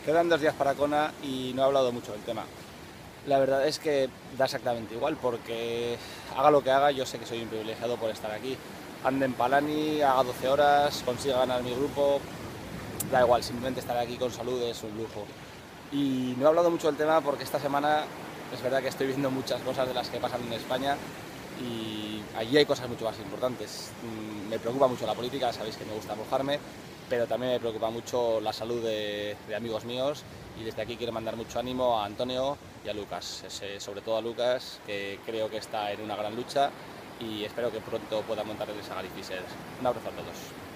Quedan 2 días para Kona y no he hablado mucho del tema. La verdad es que da exactamente igual, porque haga lo que haga, yo sé que soy un privilegiado por estar aquí. Ande en Palani, haga 12 horas, consiga ganar mi grupo, da igual, simplemente estar aquí con salud es un lujo. Y no he hablado mucho del tema porque esta semana es verdad que estoy viendo muchas cosas de las que pasan en España y allí hay cosas mucho más importantes. Me preocupa mucho la política, sabéis que me gusta mojarme, pero también me preocupa mucho la salud de amigos míos y desde aquí quiero mandar mucho ánimo a Antonio y a Lucas, sobre todo a Lucas, que creo que está en una gran lucha y espero que pronto pueda montar el Sagarifisers. Un abrazo a todos.